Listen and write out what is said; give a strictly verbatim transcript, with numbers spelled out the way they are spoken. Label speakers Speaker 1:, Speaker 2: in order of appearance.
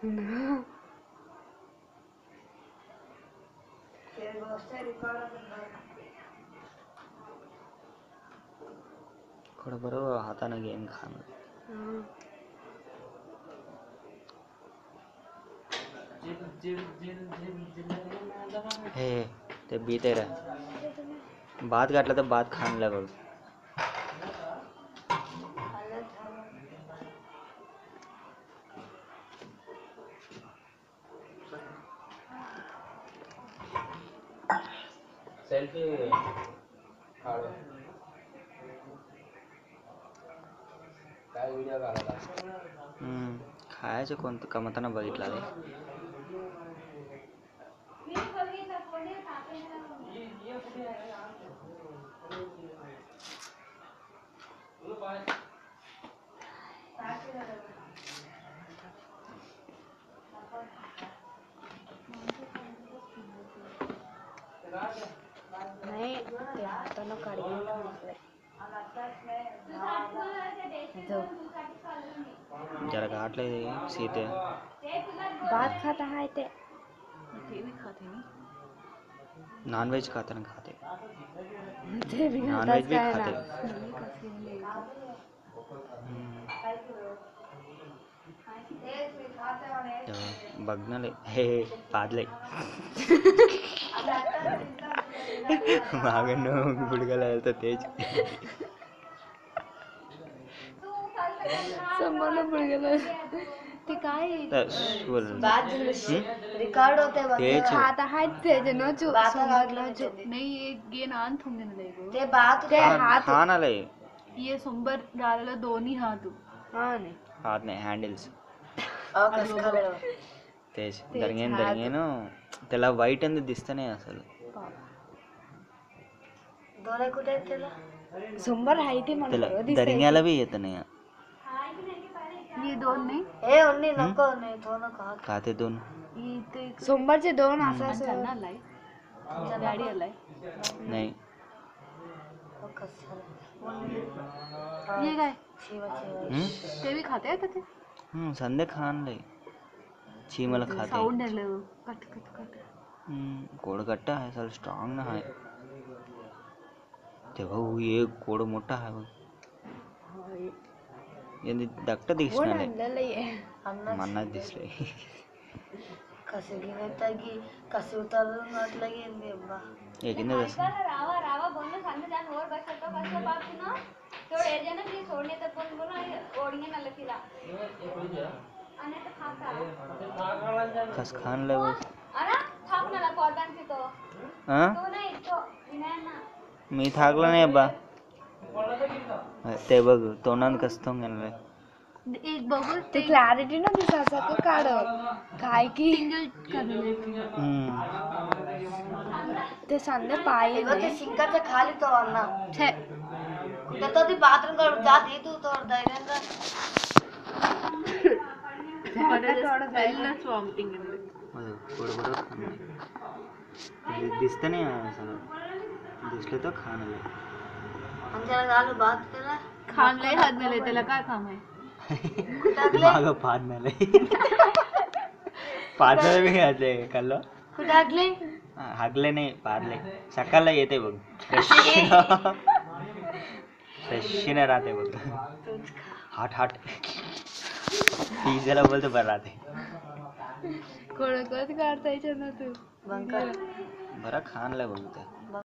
Speaker 1: थोडं बरोबर हाताने घेऊन खाणं. हे ते बीते रे भात घातला तर भात खाणला बघ. सेल्फी काढ काय व्हिडिओ काढला. हम्म खायचं कोणतं कमताना बघितला रे.
Speaker 2: नाही ते हातानं काढी
Speaker 1: जरा घाटले सीते
Speaker 2: भात खाता है ते ते भी खाते नहीं.
Speaker 1: नॉनवेज खाते ना खाते
Speaker 2: ते भी
Speaker 1: नॉनवेज भी खाते. बघणार हे पादले मागे न गुडघ्याला तर तेच
Speaker 2: समोर गुडघ्याला ते काय
Speaker 3: रिकॉर्ड होते
Speaker 1: तेच
Speaker 2: खात आहेत ते नचू नचू
Speaker 3: नहीं ये ये नान थोंगे ना लेगो
Speaker 2: ते बात ते हात
Speaker 1: खान आलंय.
Speaker 3: ये सोमवार डालेला दोन्ही हात
Speaker 2: हा नाही
Speaker 1: हात नाही हँडल्स तेच दरंगेन दरंगेन त्याला वाईट आणि दिसतं नाही असेल.
Speaker 2: दोन कुठे त्याला सोमवार आहे ते
Speaker 1: त्याला
Speaker 2: मला
Speaker 1: दरिंग्याला बी येत नाही.
Speaker 3: ये दोन नहीं
Speaker 2: हे ओन्ली नको नाही दोन खा
Speaker 1: खाते दोन
Speaker 3: ये ते
Speaker 2: सोमवारचे दोन असं असं
Speaker 3: चलना लाई डॅडी आलाय
Speaker 1: नाही.
Speaker 3: ये काय
Speaker 1: हम्म?
Speaker 3: ते भी खाते हैं ते
Speaker 1: हम्म संध्या खान लय ची मला खाते.
Speaker 3: साउंड है ले कट कट कट
Speaker 1: हम्म गोड गट्टा आहे सर स्ट्रॉंग ना आहे ते भाऊ ये गोड मोठा आहे बघ. यांनी धाकट दिसणार आहे मना दिसले
Speaker 2: कसे गिनतागी कसे उतरून म्हटलं गेली अब्बा
Speaker 1: एकिने तसं
Speaker 4: रावा रावा बोलणं सांगते त्या नोर बस करतो कसं बाप ना तेवढे एरिया ना ती सोडणे तर पण बोलणं ओढणे ना लकीला आणि ते खाता
Speaker 1: कस खान लय बघ.
Speaker 4: अरे थांब ना कॉर्डन तिथं
Speaker 1: हां
Speaker 4: तो नाही तो विनायना
Speaker 1: मी थाकला नाही अब्बा ते बघ तोंडात कसतो गेलं.
Speaker 3: एक बघू
Speaker 2: ते क्लॅरिटी ना दिसायचं काढ काय की
Speaker 1: हम्म
Speaker 2: ते संध्या पाय
Speaker 3: ते सिंकरच्या खाली तो ना छे कुठे तो ती बाथरूम कर जात ये तू तो दैनंदा थोडं वेलनेस वॉमिटिंग
Speaker 1: बरोबर दिसतं नाही सगळं दिसलं तर खाण
Speaker 3: आमच्याला घालू बात केला खान लय हात दिले त्याला काय काम आहे
Speaker 1: माग पाडणार पाडणार बी घ्यायचे कल्लो
Speaker 3: कुठे हागले
Speaker 1: हागले नाही पाडले सकाळला येते बघ फ्रेशने राहते बघ हाट हाट पिझ्याला बोलतो बरं राहते
Speaker 2: कोणकत काढता येते ना तू
Speaker 1: बरं खाणला बघ ते